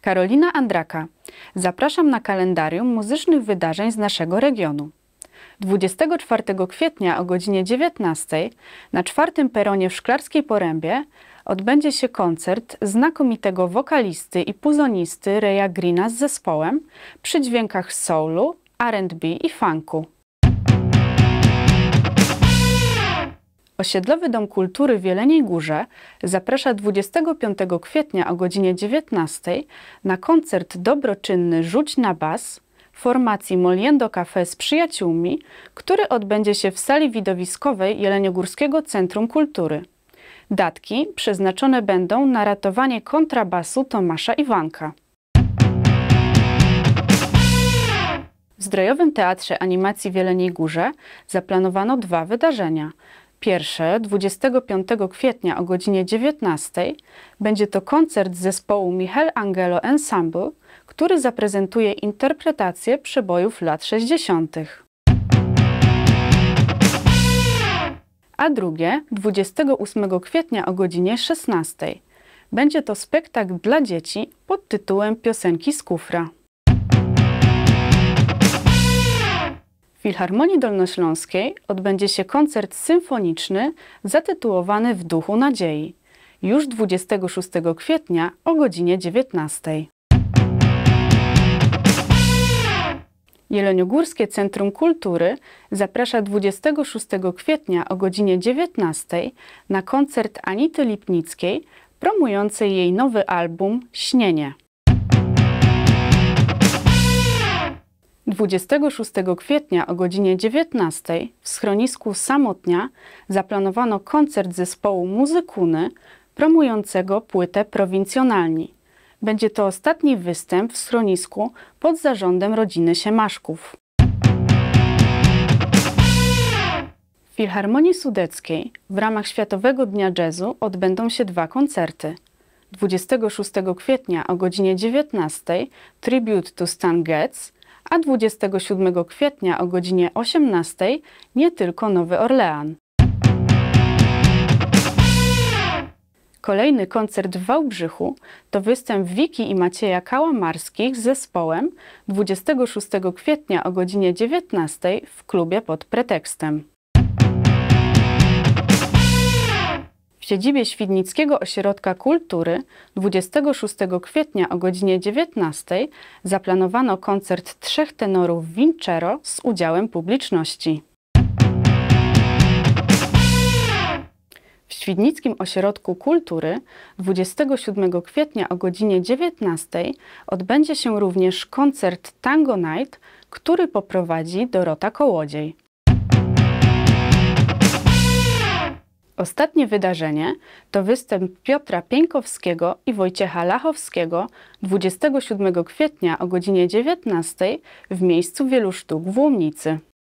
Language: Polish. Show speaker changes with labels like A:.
A: Karolina Andraka. Zapraszam na kalendarium muzycznych wydarzeń z naszego regionu. 24 kwietnia o godzinie 19 na 4. peronie w Szklarskiej Porębie odbędzie się koncert znakomitego wokalisty i puzonisty Raya Greena z zespołem przy dźwiękach soulu, R&B i funku. Osiedlowy Dom Kultury w Jeleniej Górze zaprasza 25 kwietnia o godzinie 19 na koncert dobroczynny Rzuć na bas formacji Moliendo Cafe z przyjaciółmi, który odbędzie się w sali widowiskowej Jeleniogórskiego Centrum Kultury. Datki przeznaczone będą na ratowanie kontrabasu Tomasza Iwanka. W Zdrojowym Teatrze Animacji w Jeleniej Górze zaplanowano 2 wydarzenia. Pierwsze, 25 kwietnia o godzinie 19 będzie to koncert zespołu Michel Angelo Ensemble, który zaprezentuje interpretację przebojów lat 60. A drugie, 28 kwietnia o godzinie 16 będzie to spektakl dla dzieci pod tytułem Piosenki z kufra. W Filharmonii Dolnośląskiej odbędzie się koncert symfoniczny zatytułowany W duchu nadziei, już 26 kwietnia o godzinie 19. Jeleniogórskie Centrum Kultury zaprasza 26 kwietnia o godzinie 19 na koncert Anity Lipnickiej promującej jej nowy album Śnienie. 26 kwietnia o godzinie 19 w schronisku Samotnia zaplanowano koncert zespołu Muzykuny promującego płytę Prowincjonalni. Będzie to ostatni występ w schronisku pod zarządem rodziny Siemaszków. W Filharmonii Sudeckiej w ramach Światowego Dnia Jazzu odbędą się 2 koncerty. 26 kwietnia o godzinie 19 Tribute to Stan Getz, a 27 kwietnia o godzinie 18 nie tylko Nowy Orlean. Kolejny koncert w Wałbrzychu to występ Wiki i Macieja Kałamarskich z zespołem 26 kwietnia o godzinie 19 w klubie Pod Pretekstem. W siedzibie Świdnickiego Ośrodka Kultury 26 kwietnia o godzinie 19 zaplanowano koncert 3 tenorów Vincero z udziałem publiczności. W Świdnickim Ośrodku Kultury 27 kwietnia o godzinie 19 odbędzie się również koncert Tango Night, który poprowadzi Dorota Kołodziej. Ostatnie wydarzenie to występ Piotra Pieńkowskiego i Wojciecha Lachowskiego 27 kwietnia o godzinie 19 w miejscu Wielu Sztuk w Łomnicy.